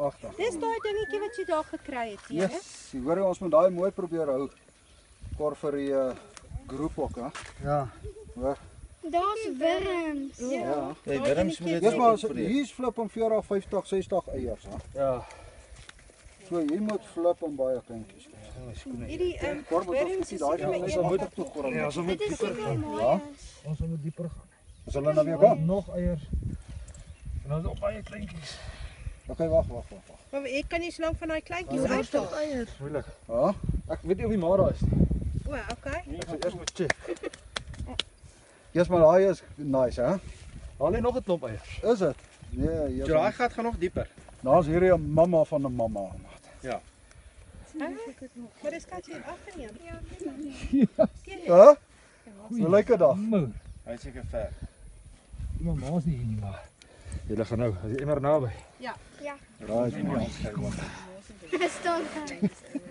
agter. Dis daai dingetjie wat jy daar gekry het, hè? Yes, hoor jy, ons moet daai mooi probeer hou. Kor vir die groep ook, hè? Ja. Hoor. Daar's wurms. Ja. Hey, wurms moet Dis maar hier is flip om 40, 50, 60 eiers, hè? Ja. So jy moet flip om baie kleintjies. Hierdie Kor moet wurms ons is daai seker maar mense een moet wat toe kor. Ja, ons moet Dit is dieper seker gaan. mooi. Ja. Ons moet dieper gaan. Is hulle nou weer kom? Nog eiers. En dan op baie kleintjies. Okay, wag. Maar ek kan nie so lank van daai kleintjies uithaal. eiers. Moeilik. Ja. Ek weet nie of die maar daar is nie. O, okay. Ek sal eers moet check. Eers maar daai is nice, hè? Daar lê nog 'n klomp eiers. Is dit? Nee, Ja, hier. daai gat gaan nog dieper. Daar's hierdie 'n mamma van 'n mamma. Ja. Maar dis kan jy afneem. Hæ? Hoe lyk dit daar? Hy is seker ver. Iemand maas nie hier nie maar. Julle gaan nou, as jy immer naby. Ja. Ja. Right. Dit staan daar.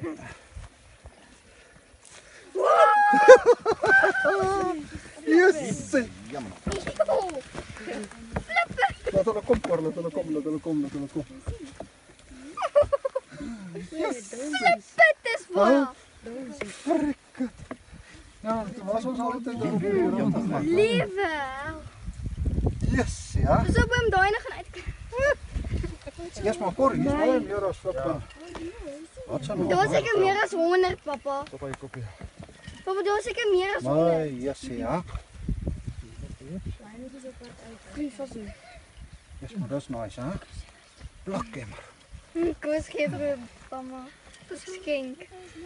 Yes! Jammer. Laat hulle kom, Kor, laat hulle kom. Dit is waar. Ja, dit was ons altyd daar. Liewe. Yes, ja. Dis op hom daai nog gaan uitkyk. Eers maar Kor, hier's baie meer as flip. Wat sal Daar's seker meer as 100, pappa. Op jou kopie. Pappa, daar's seker meer as 100. Maar yes, ja. Yes, maar dis nice, hè? Plak hem. Koos gee vir mamma. Dis geskenk.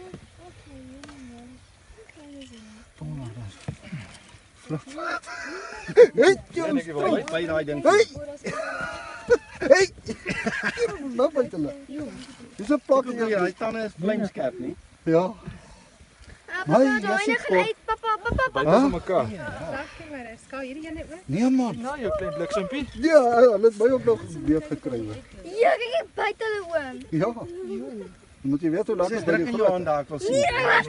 Hey, En ek wil uit by daai ding. hey. Nou byt hulle. Dis 'n plak Ja, hier. hy tande is vlamskerp nie. Ja. Pappa, My, daai Jessie, nog gaan uit, pappa. Byt ons mekaar. Dankie maar, skal hierdie ene ook. Nee man. Nou jou klein bliksempie. Ja, hulle het my ook nog weet gekry. Hoor. Ja, kyk buite hulle oom. Ja. Moet jy weet hoe lank Dis is by druk die in jou hand daar ek wil sien.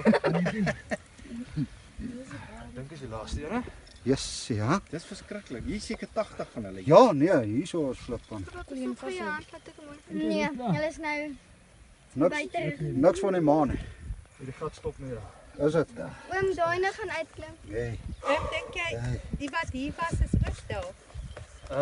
Dink is die laaste een, hè? Yes, ja. Dis verskriklik. Hier is seker 80 van hulle. Ja, nee, hierso is flip van. Nee, hulle is nou Niks buite. niks van die maan nie. Die gat stop nie daar. Is dit? Oom daai nog gaan uitklim. Nee. Dink jy die wat hier was is ook daar?